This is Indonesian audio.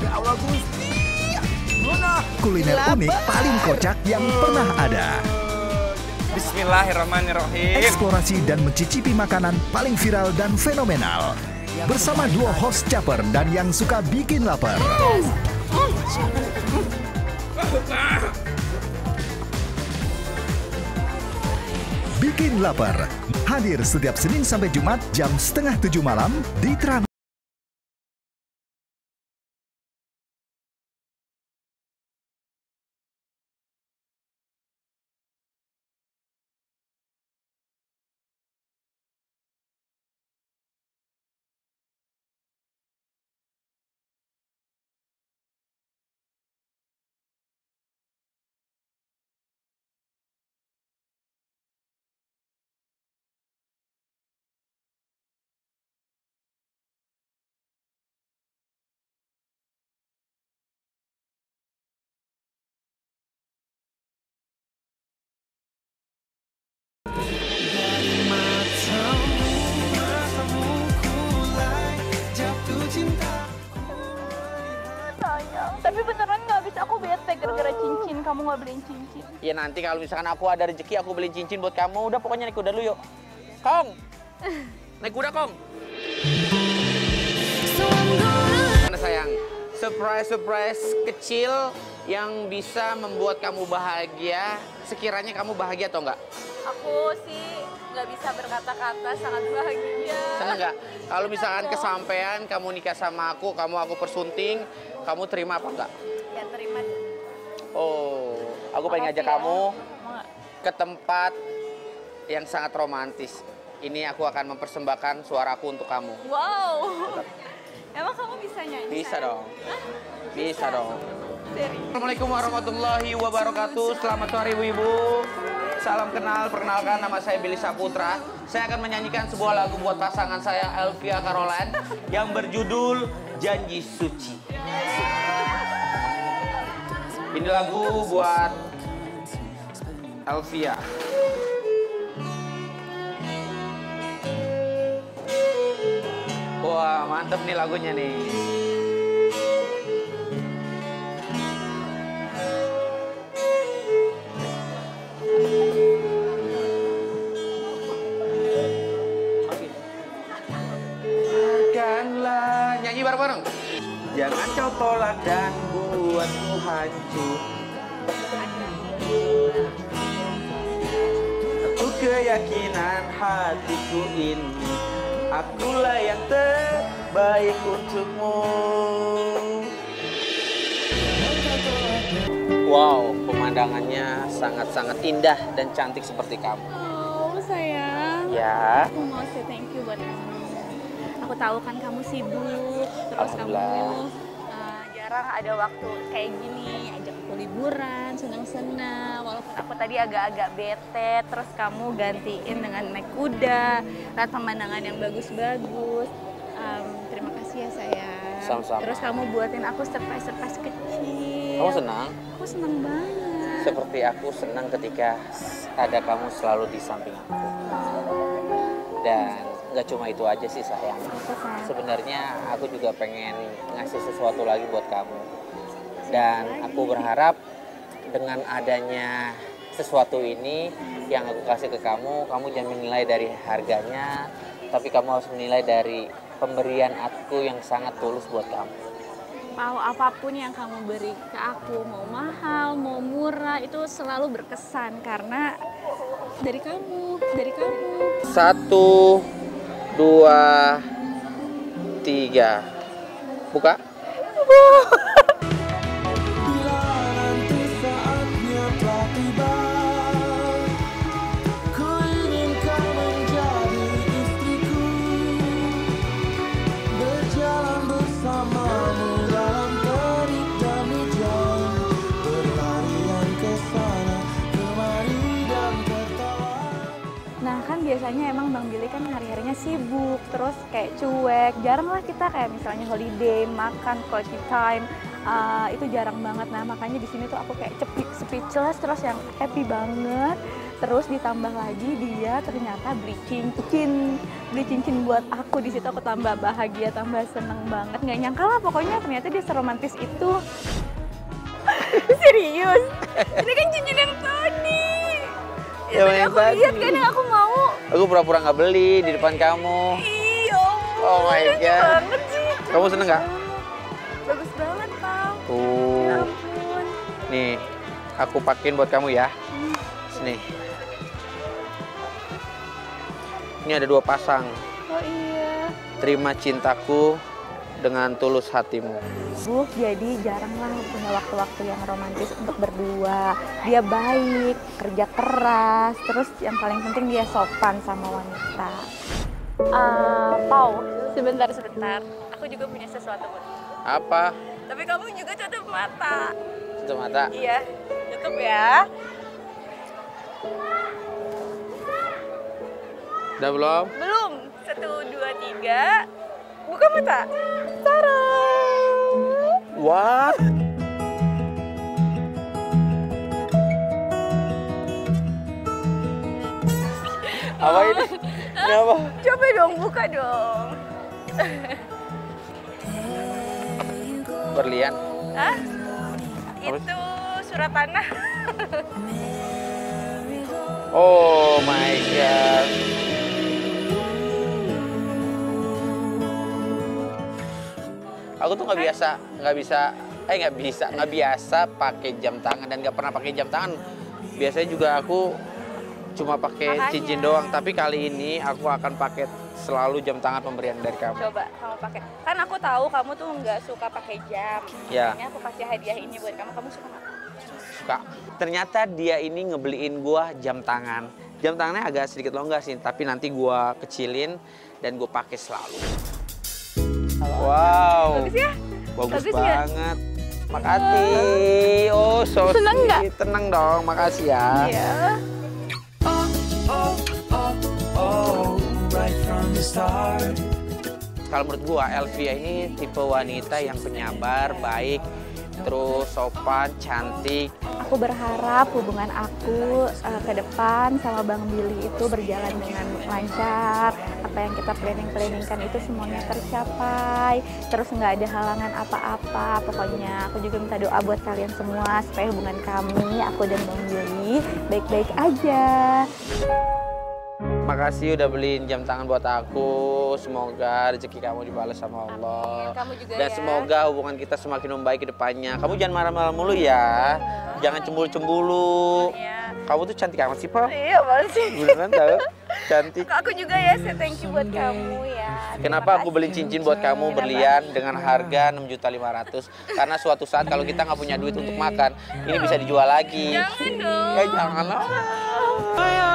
Ya Allah Gusti. Kuliner unik paling kocak yang pernah ada. Bismillahirrahmanirrahim. Eksplorasi dan mencicipi makanan paling viral dan fenomenal. Bersama duo host caper dan yang suka bikin lapar. Bikin lapar. Hadir setiap Senin sampai Jumat jam 6:30 malam di Trans. Tapi beneran nggak bisa, aku bete gara-gara cincin, kamu nggak beliin cincin. Ya nanti kalau misalkan aku ada rezeki aku beliin cincin buat kamu. Udah pokoknya naik kuda dulu yuk. Kong. Naik kuda, Kong. Mana sayang? Surprise kecil yang bisa membuat kamu bahagia. Sekiranya kamu bahagia atau enggak? Aku sih nggak bisa berkata-kata, sangat bahagia. Seneng nggak? Kalau misalkan kesampaian kamu nikah sama aku persunting, kamu terima apa enggak? Ya terima. Oh, aku pengen ngajak kamu ke tempat yang sangat romantis. Ini aku akan mempersembahkan suaraku untuk kamu. Wow. Emang kamu bisa nyanyi? Bisa dong. Bisa dong. Serius. Assalamualaikum warahmatullahi wabarakatuh. Selamat sore ibu-ibu. Salam kenal, perkenalkan nama saya Billy Saputra. Saya akan menyanyikan sebuah lagu buat pasangan saya Elvia Caroline yang berjudul Janji Suci. Ini lagu buat Elvia. Wah, mantep nih lagunya nih. Biarkanlah, nyanyi bareng-bareng. Jangan kau tolak dan buatku hancur. Aku keyakinan hatiku ini, akulah yang terbaik untukmu. Wow, pemandangannya sangat-sangat indah dan cantik seperti kamu. Oh sayang. Ya. Aku mau say thank you buat kamu. Aku tahu kan kamu sibuk, terus kamu jarang ada waktu kayak gini, ajak aku liburan, senang-senang. Walaupun aku tadi agak-agak bete, terus kamu gantiin dengan naik kuda, lihat pemandangan yang bagus-bagus. Terima kasih ya sayang. Sama-sama. Terus kamu buatin aku surprise-surprise kecil. Kamu senang? Aku senang banget. Seperti aku senang ketika ada kamu selalu di samping aku. Dan nggak cuma itu aja sih sayang. Sebenarnya aku juga pengen ngasih sesuatu lagi buat kamu. Dan aku berharap dengan adanya sesuatu ini yang aku kasih ke kamu, kamu jangan menilai dari harganya, tapi kamu harus menilai dari pemberian aku yang sangat tulus buat kamu. Mau apapun yang kamu beri ke aku, mau mahal, mau murah, itu selalu berkesan karena dari kamu, dari kamu. 1, 2, 3. Buka. Bila nanti saatnya telah tiba, ku ingin kau menjadi istriku, berjalan bersamamu dalam terik dan hujan, berlarian ke sana kemari dan tertawa. Nah kan biasanya emang Bang Billy kan hari-harinya sibuk, terus kayak cuek, jarang lah kita kayak misalnya holiday, makan, quality time, itu jarang banget. Nah makanya di sini tuh aku kayak speechless, terus yang happy banget Terus ditambah lagi dia ternyata beli cincin buat aku. Di situ aku tambah bahagia, tambah seneng banget. Nggak nyangka lah pokoknya ternyata dia seromantis itu. Serius? Ini kan cincin yang tadi. Yang Itu aku tadi. lihat kan yang aku mau. Aku pura-pura nggak beli di depan kamu. Iya. Oh my lucu God. banget sih. Kamu seneng nggak? Bagus banget, Pam. Ya Tuh. ampun. Nih, aku pakein buat kamu ya. Sini. Ini ada 2 pasang. Oh iya. Terima cintaku dengan tulus hatimu. Jadi jarang lah punya waktu-waktu yang romantis untuk berdua. Dia baik, kerja keras, terus yang paling penting dia sopan sama wanita. Pau, sebentar. Aku juga punya sesuatu buat kamu. Apa? Tapi kamu juga tutup mata. Tutup mata. Iya, tutup ya. Udah belum? Belum. 1, 2, 3. Buka mata. Tara. What? Apa ini? Ini apa? Coba dong, buka dong. Berlian. Hah? Itu surat tanah. Oh my God. Aku tuh nggak biasa pakai jam tangan dan nggak pernah pakai jam tangan. Biasanya juga aku cuma pakai Makanya. cincin doang. Tapi kali ini aku akan pakai selalu jam tangan pemberian dari kamu. Coba kamu pakai. Kan aku tahu kamu tuh nggak suka pakai jam. Ya. Makanya aku kasih hadiah ini buat kamu. Kamu suka nggak? Suka. Ternyata dia ini ngebeliin gua jam tangan. Jam tangannya agak sedikit longgar sih, tapi nanti gua kecilin dan gua pakai selalu. Wow. Bagus ya? Bagus Bagus nggak? banget. Makasih. Oh, so Seneng nggak? sweet. Tenang dong, makasih ya. Iya. Oh, right from the start. Kalau menurut gua, Elvia ini tipe wanita yang penyabar, baik, terus sopan, cantik. Aku berharap hubungan aku ke depan sama Bang Billy itu berjalan dengan lancar. Apa yang kita planningkan itu semuanya tercapai. Terus nggak ada halangan apa-apa. Pokoknya aku juga minta doa buat kalian semua supaya hubungan kami, aku dan Bang Billy, baik-baik aja. Makasih udah beliin jam tangan buat aku. Semoga rezeki kamu dibalas sama Allah. Amin. Kamu juga Dan ya. semoga hubungan kita semakin membaik ke depannya. Kamu jangan marah-marah mulu ya. Jangan cemburu-cemburu. Iya. Kamu tuh cantik amat sih, Pak. Iya, banget sih. Beneran tau? Cantik. Aku juga ya, say thank you buat kamu ya. Kenapa aku beli cincin buat kamu berlian dengan harga 6.500.000? Karena suatu saat kalau kita nggak punya duit untuk makan, ini bisa dijual lagi. Jangan dong. Ya jangan lah.